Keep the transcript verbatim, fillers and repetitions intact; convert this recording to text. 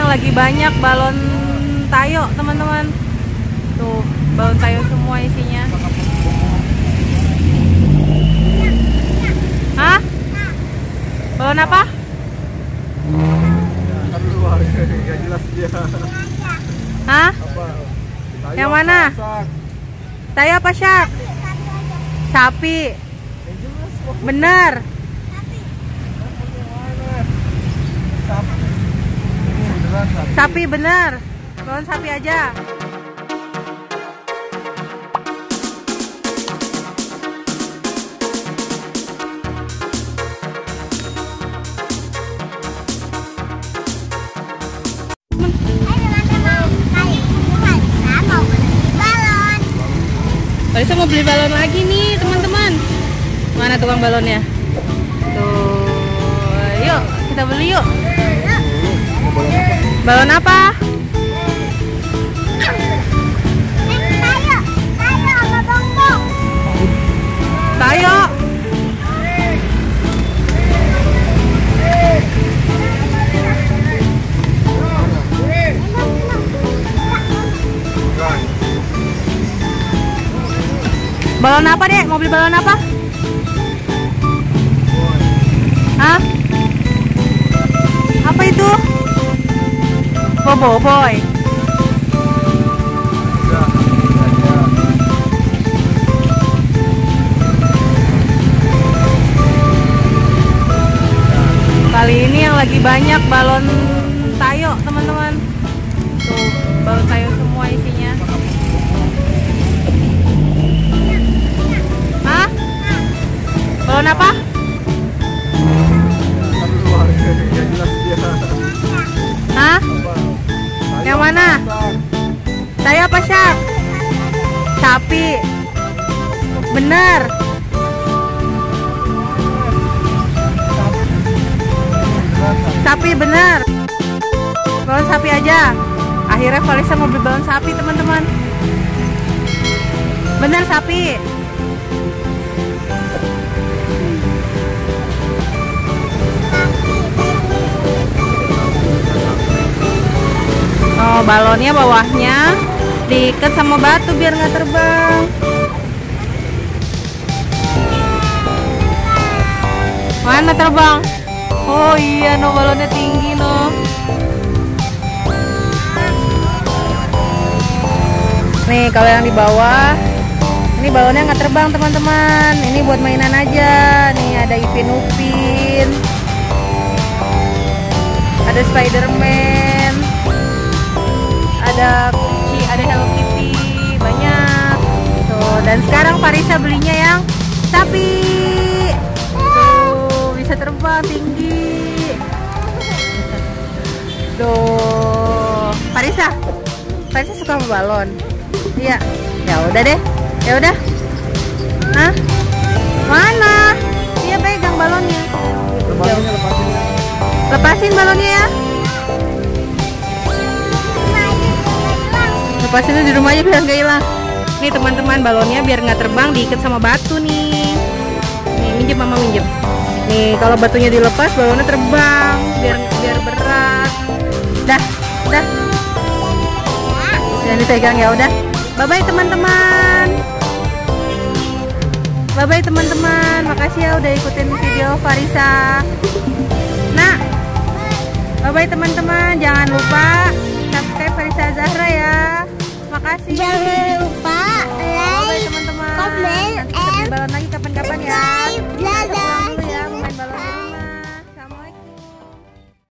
lagi banyak balon tayo, teman-teman. Tuh, balon tayo semua isinya. Hah? Balon apa? Gak jelas dia. Hah? Yang mana? Tayo apa syak? Sapi. Bener. Sapi bener. Balon sapi aja. Farisa mau beli balon lagi nih, teman-teman. Mana tukang balonnya? Tuh, yuk kita beli yuk. Balon apa? Tayo. Balon apa, Dek? Mau beli balon apa? Hah? Apa itu? Bobo boy. Kali ini yang lagi banyak balon tayo, teman-teman. Tuh, balon tayo semua isinya. Hah? Balon apa? Hah? Yang mana? Tayo apa syak? Sapi. Bener. Sapi bener. Balon sapi aja. Akhirnya Farisa mau beli balon sapi, teman-teman. Bener sapi. Oh, balonnya bawahnya diikat sama batu biar nggak terbang. Mana terbang? Oh iya, no, balonnya tinggi, no. Nih, kalau yang di bawah, ini balonnya nggak terbang, teman-teman. Ini buat mainan aja. Nih ada Ipin Upin, ada Spiderman, ada Kuci, ada Hello Kitty, banyak. Tuh, dan sekarang Farisa belinya yang sapi. Tuh, bisa terbang tinggi. Tuh, Farisa, Farisa suka sama balon. Iya, ya udah deh, ya udah. Hah? Mana? Dia pegang balonnya. Ya, lepasin balonnya ya. Lepasin di rumah aja biar nggak hilang. Nih teman-teman, balonnya biar nggak terbang diikat sama batu nih. Nih, minjem mama minjem. Nih, kalau batunya dilepas, balonnya terbang. Biar biar berat. Dah, dah. Jangan dipegang ya udah. Bye bye teman-teman. Bye bye teman-teman. Makasih ya udah ikutin video Farisa. Nah, bye bye teman-teman. Jangan lupa subscribe Farisa Zahra ya. Makasih. Jangan lupa oh, like, teman-teman. comment, Nanti kita beli balon lagi kapan-kapan ya.